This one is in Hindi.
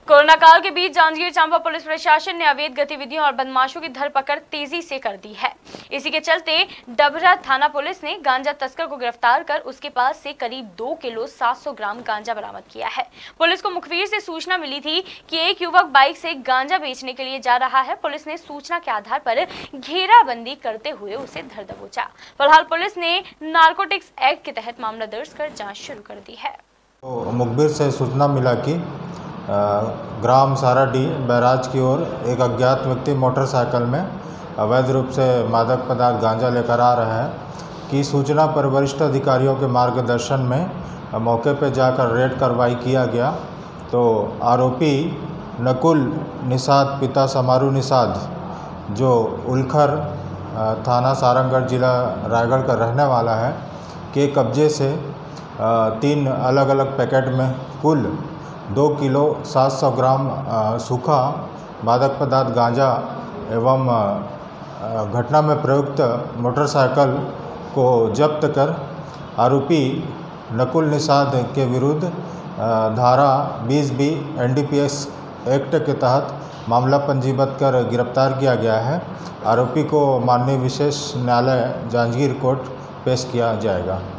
कोरोना काल के बीच जांजगीर चांपा पुलिस प्रशासन ने अवैध गतिविधियों और बदमाशों की धरपकड़ तेजी से कर दी है। इसी के चलते डभरा थाना पुलिस ने गांजा तस्कर को गिरफ्तार कर उसके पास से करीब 2 किलो 700 ग्राम गांजा बरामद किया है। पुलिस को मुखबिर से सूचना मिली थी कि एक युवक बाइक से गांजा बेचने के लिए जा रहा है। पुलिस ने सूचना के आधार पर घेराबंदी करते हुए उसे धर दबोचा। फिलहाल पुलिस ने नारकोटिक्स एक्ट के तहत मामला दर्ज कर जाँच शुरू कर दी है। मुखबिर से सूचना मिला कि ग्राम साराडी बैराज की ओर एक अज्ञात व्यक्ति मोटरसाइकिल में अवैध रूप से मादक पदार्थ गांजा लेकर आ रहा है कि सूचना पर वरिष्ठ अधिकारियों के मार्गदर्शन में मौके पर जाकर रेड कार्रवाई किया गया। तो आरोपी नकुल निषाद पिता समारू निषाद जो उलखर थाना सारंगगढ़ जिला रायगढ़ का रहने वाला है के कब्जे से 3 अलग अलग पैकेट में कुल 2 किलो 700 ग्राम सूखा मादक पदार्थ गांजा एवं घटना में प्रयुक्त मोटरसाइकिल को जब्त कर आरोपी नकुल निषाद के विरुद्ध धारा 20B NDPS एक्ट के तहत मामला पंजीबद्ध कर गिरफ्तार किया गया है। आरोपी को माननीय विशेष न्यायालय जांजगीर कोर्ट पेश किया जाएगा।